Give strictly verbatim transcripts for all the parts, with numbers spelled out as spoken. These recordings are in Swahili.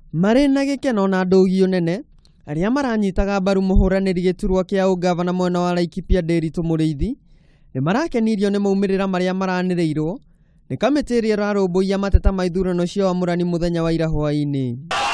Marĩ na gĩkeno na ndũgio nene, arĩa maranyitaga mbaru mũhũranĩri gĩturwa kĩa ũgavana mwena wa Laikipia Nderitu Mũrĩithi nĩ marakenirio nĩ maumĩrĩra marĩa maranĩrĩirwo nĩ kamĩtĩ ĩrĩa ĩrarũmbũiya mateta ma ithurano cia wamũrani mũthenya wa ira hwaĩ-inĩ.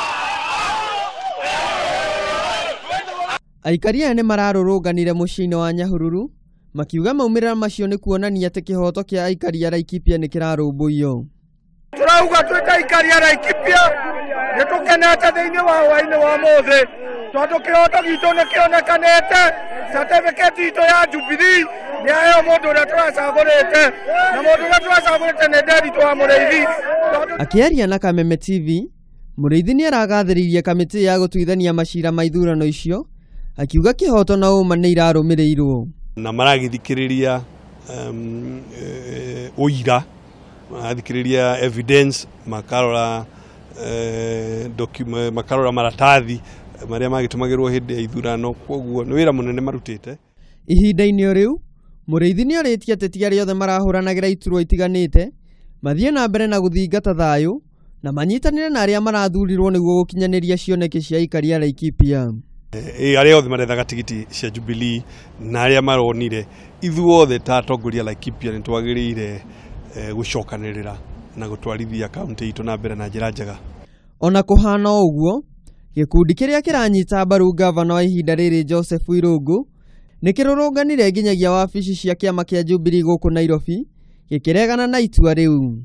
Aikari aya nĩ mararũrũnganire mũciĩ-inĩ wa Nyahururu makiuga maumĩrĩra macio nĩ kuonania atĩ kĩhoto kĩa aikari a Laikipia nĩ kĩrarũmbũiyo. Turauga twĩta aikari a Laikipia nĩ tũkenete thĩinĩ wa hwaĩ-inĩ wa mũthĩ tondũ kĩhoto gitũ nĩ kĩonekanĩte. Certificate itũ ya Jubilee nĩ aheo mũndũ ũrĩa tũracagũrĩte na mũndũ ũrĩa tũracagũrĩte nĩ Nderitu wa Mũrĩithi. Akĩaria na Kameme T V, Mũrĩithi nĩ aragathĩrĩirie kamĩtĩ ya gũtuithania macira ma ithurano icio akiuga kĩhoto na ũma nĩ irarũmĩrĩirwo na maragithikĩrĩria um, e, ũira mathikĩrĩria evidence makarora e, document makarora maratathi marĩa magĩtũmagĩrwo hĩndĩ ya ithurano, koguo nĩ wĩra mũnene marutĩte. Ihinda-inĩ rĩu Mũrĩithi nĩ arĩtie ateti arĩa othe marahũranagĩra iturwa itiganĩte mathiĩ na mbere na gũthingata thayũ na manyitanĩre na arĩa marathurirwo nĩguo gũkinyanĩria cioneki cia aikari a Laikipia. E, arĩa othe marethaga tigiti cia Jubilee na arĩa maronire ithuothe ta atongoria Laikipia nĩ twagĩrĩire e, gũcokanĩrĩra na gũtwarithia kaunti itũ na mbere na njĩra njega. Ona kũhana ũguo, gĩkundi kĩrĩa kĩranyita mbaru gavana wa ihinda rĩrĩ Joseph Irungu nĩ kĩrũrũnganire nginyagia wabici cia kĩama kĩa Jubilee gũkũ Nairobi gĩkĩregana na itua rĩu.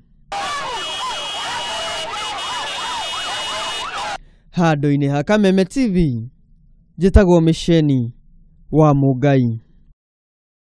Handũ-inĩ ha Kameme T V, njĩtagwo Mĩceni wa Mũngai.